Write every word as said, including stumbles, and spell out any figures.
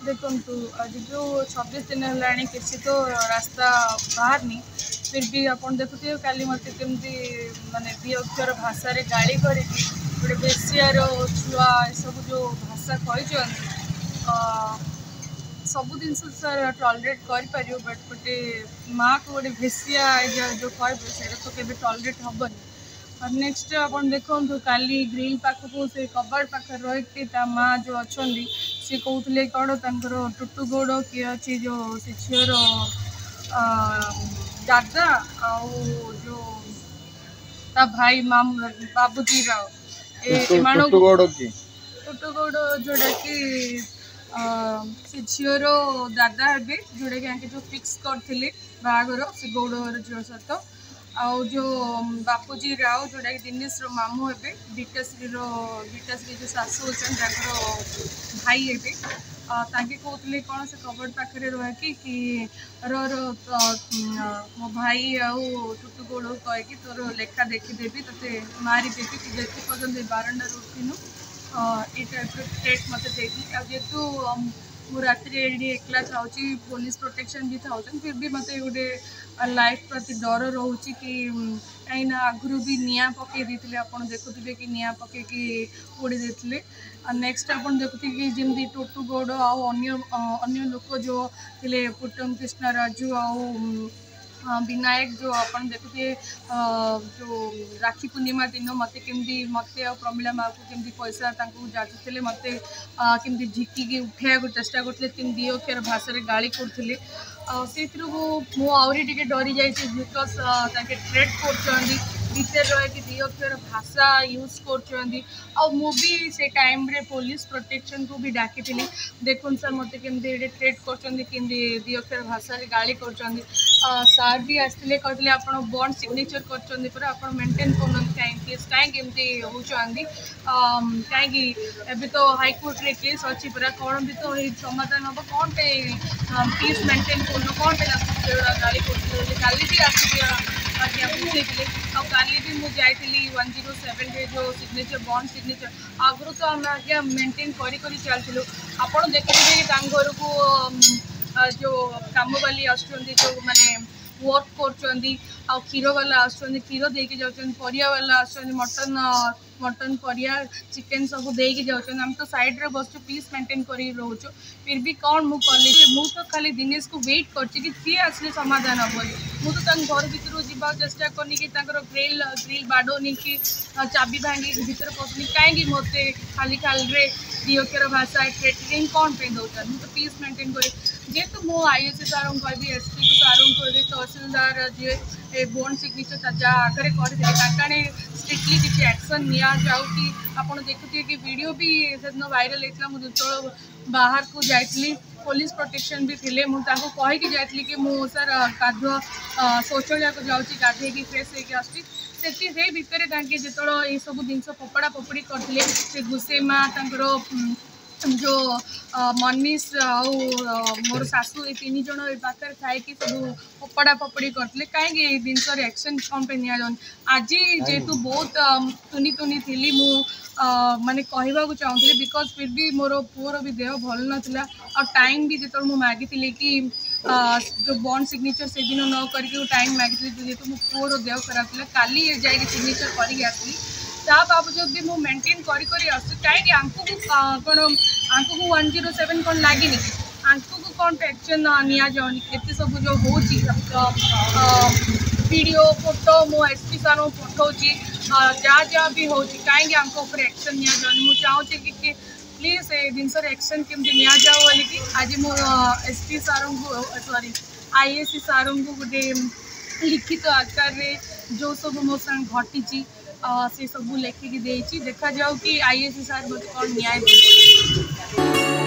देखु आज जो छब्बीस दिन है किसी तो रास्ता बाहर नहीं फिर भी आपन देखुए काली मत केमती माने दी अक्षर भाषा रे गाड़ी कर गोटे बेसियार छुआ सब जो भाषा कही सब जिन टॉलरेट कर बट गोटे माँ को गोटे भेसिया जो कह तो केबे टॉलरेट हेनी। और नेक्स्ट आप देखो काली ग्रिल पाखक से कबाड़ पाखे रही माँ जो अच्छा सी कहते कौन तर टुटू गौड़ किए अच्छी जो से झीर दादा आउ जो ता भाई माम बाबूजी राव टुटू गौड़ जोटा कि से झीर दादा हे जोटा कि जो फिक्स करते बाहागर से गौड़ झील सहित आउ जो बापूजी राव जोटा कि दिनेश मामू हे बीटाश्री बीटाश्री जो शाशु होती भाई हे कहते कौन से कबड़ पाखे रही कि रो मो भाई आउ टुटू गौड़ कहीकि तोर लेखा देखीदेवी ते मारिदेवी तू जिते पर्यटन बारंडार उठिनु ये टाइप थ्रेट मत जेहेतु मु रात्रि एकला था पुलिस प्रोटेक्शन भी था फिर भी मत गोटे लाइफ प्रति डर रोचे कि कहीं आगुरी भी निआ पकई देते आप देखुए कि निआ पकईकि उड़ी देते। नेक्स्ट आप देखुए कि जमी टुटू गौड़ अन्य लोक जो थे पुटम कृष्ण राजू आउ विनायक जो आप देखुए जो राखी पूर्णिमा दिन मत केमती मत प्रमिला माँ को केमती पैसा जाचुले मत केमती झिकी उठा चेष्टा करते दी अक्षर भाषा गाड़ी करते से मु आहरी टे डरी जाइए बिकज थ्रेट कर भीतर रही दी अक्षर भाषा यूज कर से टाइम रे पुलिस प्रोटेक्शन को भी डाकी देखुन सर मत केमती थ्रेट कर दी अक्षर भाषा गाड़ी कर सार भी आसते कहते आप बॉन्ड सिग्नेचर कर मेंटेन कर कहीं होती कहीं तो हाईकोर्ट रे केस अच्छी पूरा कौन भी तो समाधान हम कौन पे पीस मेंटेन कर कौन पे गाड़ी कर काली भी आसिक आज्ञा बुझे काली भी मुझे वन जीरो सेवेन रे जो सिग्नेचर बॉन्ड सिग्नेचर आगुरी तो आम आज्ञा मेंटेन करी करी चलूँ आपड़ देखिए घर को जो काम वाली आसुँच जो माने वर्क कर क्षीर वाला आस क्षीर देके जाऊँ परिया वाला आस मटन मटन परिया चिकेन सब देके जाऊँ आम तो साइड रे बस पीस मेंटेन कर रोचु फिर भी कौन मु कली मु तो खाली दिनेश को वेट कर सी आसले समाधान हम मुझे घर भर जावा चेष्टा करनी कि ग्रिल ग्रिल बाड़ोनी कि चाबी भांगी भर पसनी कहीं मत खाली खाली दी अक्षर भाषा थ्रेटरिंग कौन पे दौर मुझे पीस मेंटेन कर जेहेतु मु आईएससी सार को कह एसपी को सार को तहसीलदार जी बॉन्ड सिग्नेचर जहाँ आगे करते स्ट्रिक्टली किसी एक्शन निया जाऊ कि आप देखुए कि वीडियो भी से दिन वायरल होता मुझे जो बाहर को जाइली पुलिस प्रोटेक्शन भी थे मुझे कहीकि जाइली कि मु सर गाधुआ शौचालय को जाऊँगी गाधे फ्रेश होगी से भितर जो ये सब जिन फोपड़ा फोपड़ी करते से गुसेमा जो मनीष आउ मोर शाशु ये तीन जन पाखे थाए कि सब फोपड़ा फोपड़ी करते कहीं जिन एक्शन कौन पे नि आज जेहेतु बहुत तुनी तुनी थी मु माने कहवाक चाहूँगी बिकज फिर भी मोर पुअर भी देह भल नाला और टाइम भी जो मुझे मागिली कि जो बॉन्ड सिग्नेचर से दिन न करके टाइम मागिली जेहेतु मो पुअर देह खराब था काली जा सिग्नेचर करके आसली ता बाबजूद भी मुझे मेंटेन करी करी आस कहीं आंकु कौन आंकु को वन जीरो सेवेन कौन लगे आंकु को कौन एक्शन नि जाऊनी एत सब जो हो वीडियो फोटो मो एसपी सार पठाऊँ जहाँ जहाँ भी हो कहीं आंको एक्शन नि जाऊनी मुझे चाहूँगी कि प्लीज ये जिन एक्शन केमती नि जाऊ बोलिकी आज मो एसपी सार को सॉरी आईएससी सार को गोटे लिखित आकार रे जो सब मो संग घटी से सब लेखिकी देखा जाऊ कि आईएससी सार मत कौन न्याय दे।